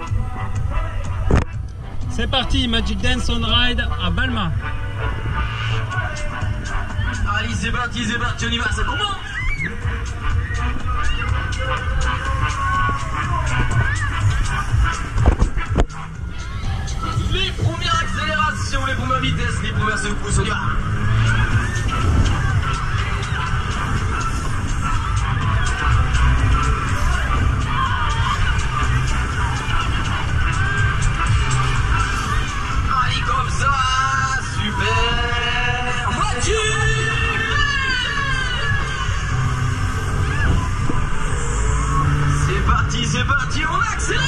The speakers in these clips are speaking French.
C'est parti, Magic Dance on Ride à Balma. Allez, c'est parti, on y va, ça commence. Les premières accélérations, les premières vitesses, les premières secousses, on y va. Allez, comme ça, super voiture. C'est parti, on accélère.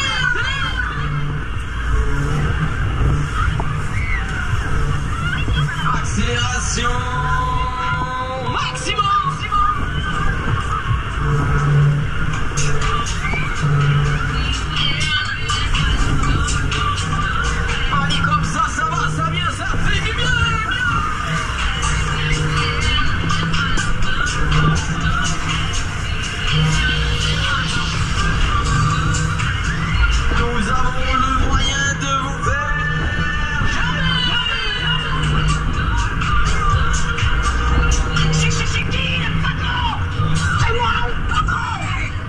Accélération maximum. Allez, comme ça va, ça vient, ça fait du bien. Nous avons le moyen de vous faire c'est qui le patron? C'est moi le patron.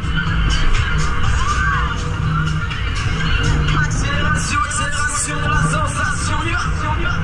Accélération, la sensation, on y va.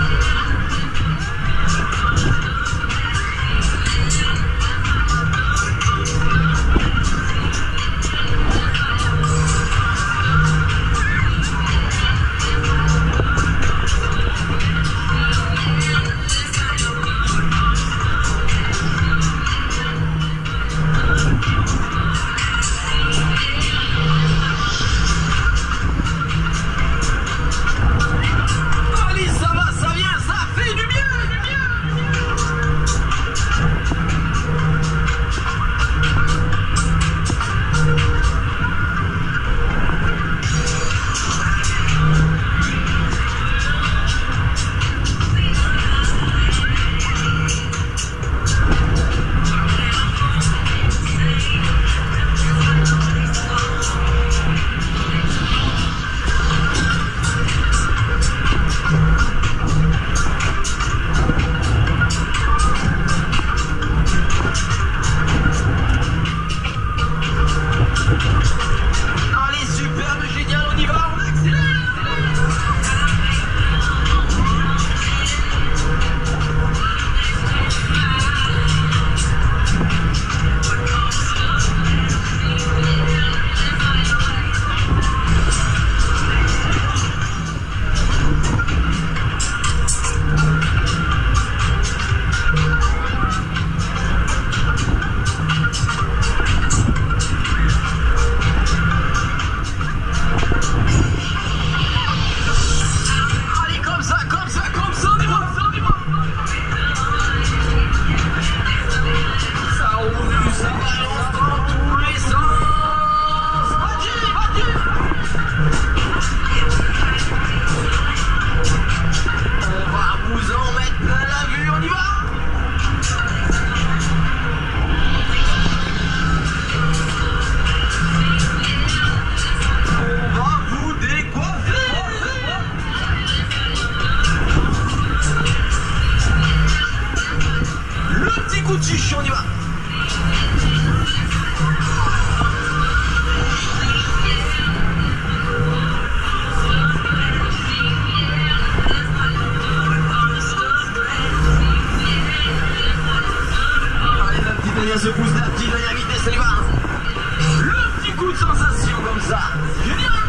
On y va. Allez, la petite dernière secousse, la petite dernière vitesse, on y va. Le petit coup de sensation comme ça. Génial.